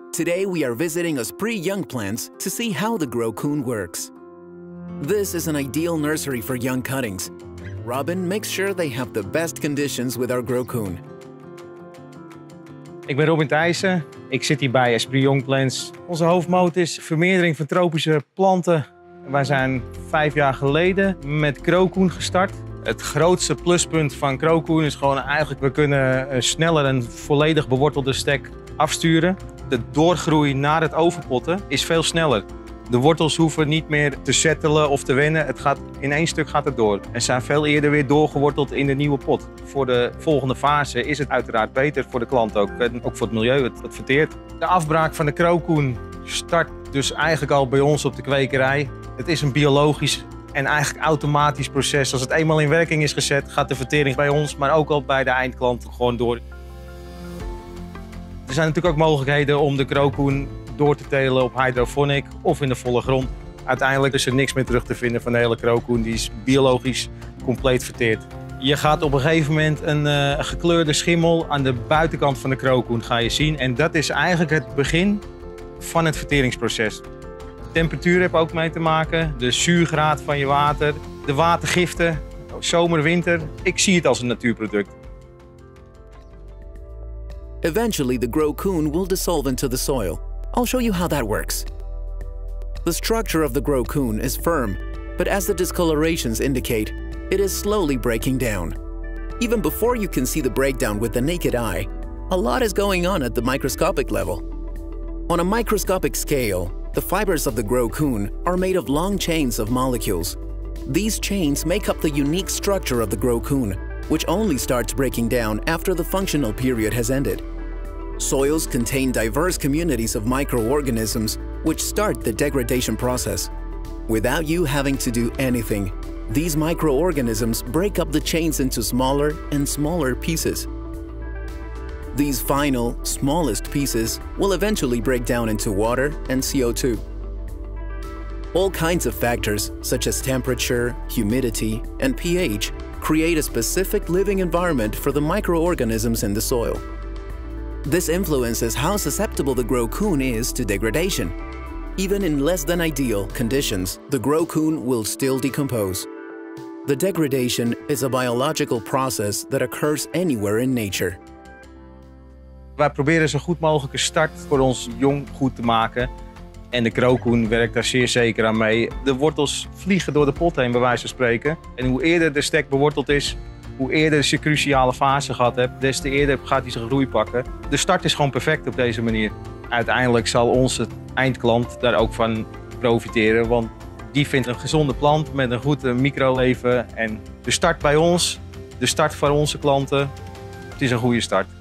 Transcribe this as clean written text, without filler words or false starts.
Today we are visiting Osprey young plants to see how the Growcoon works. This is an ideal nursery for young cuttings. Robin makes sure they have the best conditions with our Growcoon. Ik ben Robin Thijssen. Ik zit hier bij Osprey Young Plants. Onze hoofdmoot is vermeerdering van tropische planten. Wij zijn 5 jaar geleden met Growcoon gestart. Het grootste pluspunt van Growcoon is gewoon eigenlijk, we kunnen sneller een volledig bewortelde stek afsturen. De doorgroei naar het overpotten is veel sneller. De wortels hoeven niet meer te settelen of te wennen. In één stuk gaat het door. En zijn veel eerder weer doorgeworteld in de nieuwe pot. Voor de volgende fase is het uiteraard beter voor de klant ook. En ook voor het milieu, het verteert. De afbraak van de Growcoon start dus eigenlijk al bij ons op de kwekerij. Het is een biologisch en eigenlijk automatisch proces. Als het eenmaal in werking is gezet, gaat de vertering bij ons, maar ook al bij de eindklant gewoon door. Er zijn natuurlijk ook mogelijkheden om de Growcoon door te telen op hydroponic of in de volle grond. Uiteindelijk is er niks meer terug te vinden van de hele Growcoon. Die is biologisch compleet verteerd. Je gaat op een gegeven moment een gekleurde schimmel aan de buitenkant van de Growcoon ga je zien. En dat is eigenlijk het begin van het verteringsproces. Temperatuur heeft ook mee te maken, de zuurgraad van je water, de watergiften, zomer, winter. Ik zie het als een natuurproduct. Eventually, the Growcoon will dissolve into the soil. I'll show you how that works. The structure of the Growcoon is firm, but as the discolorations indicate, it is slowly breaking down. Even before you can see the breakdown with the naked eye, a lot is going on at the microscopic level. On a microscopic scale, the fibers of the Growcoon are made of long chains of molecules. These chains make up the unique structure of the Growcoon, which only starts breaking down after the functional period has ended. Soils contain diverse communities of microorganisms which start the degradation process. Without you having to do anything, these microorganisms break up the chains into smaller and smaller pieces. These final, smallest pieces will eventually break down into water and CO2. All kinds of factors, such as temperature, humidity, and pH, create a specific living environment for the microorganisms in the soil. This influences how susceptible the Growcoon is to degradation. Even in less than ideal conditions, the Growcoon will still decompose. The degradation is a biological process that occurs anywhere in nature. Wij proberen zo goed mogelijk een start voor ons jong goed te maken. En de Growcoon werkt daar zeer zeker aan mee. De wortels vliegen door de pot heen, bij wijze van spreken. En hoe eerder de stek beworteld is, hoe eerder je cruciale fase gehad hebt, des te eerder gaat hij zijn groei pakken. De start is gewoon perfect op deze manier. Uiteindelijk zal onze eindklant daar ook van profiteren, want die vindt een gezonde plant met een goed microleven. En de start bij ons, de start voor onze klanten, het is een goede start.